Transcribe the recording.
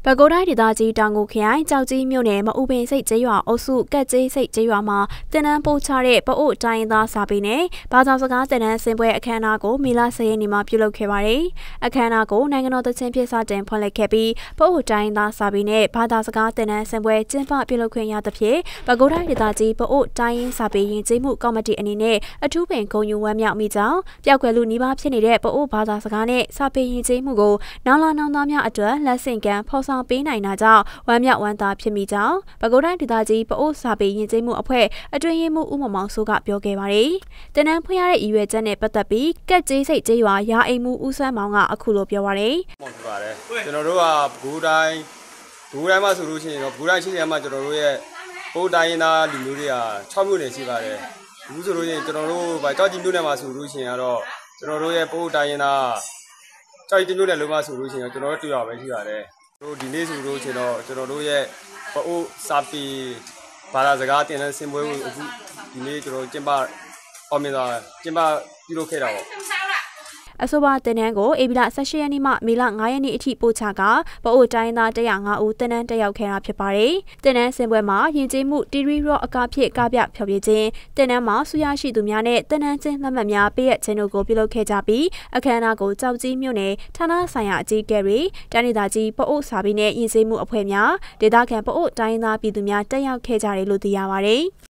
ပဲခူးတိုင်းဒေသကြီးတောင်ငူခရိုင်ကြောက်ကြီးမြို့နယ်မအူပင်စိတ်ကျေးရွာအုပ်စုကက်ကျေးစိတ်ကျေးရွာမှာတင်နန်းပို့ချတဲ့ပအို့တိုင်းရင်းသားစာပေနဲ့ဘာသာစကားတင်နန်းစင်ပွဲအခမ်းအနားကိုမေလ10 ရက်နေ့မှာပြုလုပ်ခဲ့ပါတယ်။အခမ်းအနားကိုနိုင်ငံတော်သချင်းပြစတင်ဖွင့်လှစ်ခဲ့ပြီးပအို့တိုင်းရင်းသားစာပေနဲ့ဘာသာစကားတင်နန်းစင်ပွဲကျင်းပပြုလုပ်ခွင့်ရသဖြင့်ပဲခူးတိုင်းဒေသကြီးပအို့တိုင်းရင်းစာပေယဉ်ကျေးမှုကော်မတီအနေနဲ့အထူးပင်ဂုဏ်ယူဝမ်းမြောက်မိကြောင်းပျောက်ကွယ်လူနီးပါးဖြစ်နေတဲ့ပအို့ဘာသာစကားနဲ့စာပေယဉ်ကျေးမှုကိုနောင်လာနောင်သားများအတွက်လက်ဆင့်ကမ်းဖော်ဆောင်ပေးနိုင်တာကြောင့်ဝမ်းမြောက်ဝမ်းသာဖြစ်မိကြောင်းပဲခူးတိုင်းဒေသကြီးပအို့စာပေယဉ်ကျေးမှုအဖွဲ့အတွင်းရေးမှူးဦးမောင်စိုးကပြောခဲ့ပါတယ်။တင်နန်းဖွင့်ရတဲ့ရည်ရွယ်ချက်နဲ့ပတ်သက်ပြီးကက်ကျေးစိတ်ကျေးရွာရာအိမ်မှုဦးဆန်းမောင်ကအခုလိုပြောပါတယ်။ဟုတ်ပါတယ်။ကျွန်တော်တို့ကပဲခူးတိုင်းမှာဆိုလို့ရှိရင်တော့ပဲခူးတိုင်းရှိတယ်မှာကျွန်တော်တို့ရဲ့ပအို့တိုင်းရင်းသားလူမျိုးတွေက6မြို့နယ်ရှိပါတယ်။အခုဆိုလို့ရှိရင်ကျွန်တော်တို့ကြောက်ကြီးမြို့နယ်မှာဆိုလို့ရှိရင်ကတော့ကျွန်တော်တို့ရဲ့ပအို့တိုင်းရင်းသားကြောက်ကြီးမြို့နယ်လုံးမှာဆိုလို့ရှိရင်ကျွန်တော်တို့တရားပဲရှိပါတယ်။တို့ဒီနေ့ဆိုလို့ရှိရင်တော့ကျွန်တော်တို့ရဲ့ပအို့စာပေဘာသာစကားတင်တဲ့စင်ပွဲကိုအခုဒီနေ့ကျွန်တော်ကျင်းပအောင်မြင်စွာကျင်းပပြုလုပ်ခဲ့တာပေါ့အဆိုပါတင်နန်းကိုဧပြီလ18 ရက်နေ့မှမေလ9 ရက်နေ့အထိပို့ချကပအို့တိုင်းသား105ဦးတင်နန်းတက်ရောက်ခဲ့တာဖြစ်ပါတယ်။တင်နန်းစင်ပွဲမှာယဉ်ကျေးမှုတီရီရော့အကားဖြစ်ကားပြဖျော်ဖြေခြင်းတင်နန်းမှာဆူရရှိသူများနဲ့တင်နန်းချင်းလက်မှတ်များပေးရခြင်းတို့ကိုပြုလုပ်ခဲ့ကြပြီးအခမ်းအနားကိုကြောက်ကြီးမြို့နယ်ဌာနဆိုင်ရာအကြီးအကဲတွေတိုင်းဒေသကြီးပအို့စာပေနဲ့ယဉ်ကျေးမှုအဖွဲ့များဒေသခံပအို့တိုင်းသားပြည်သူများတက်ရောက်ခဲ့ကြတယ်လို့သိရပါတယ်။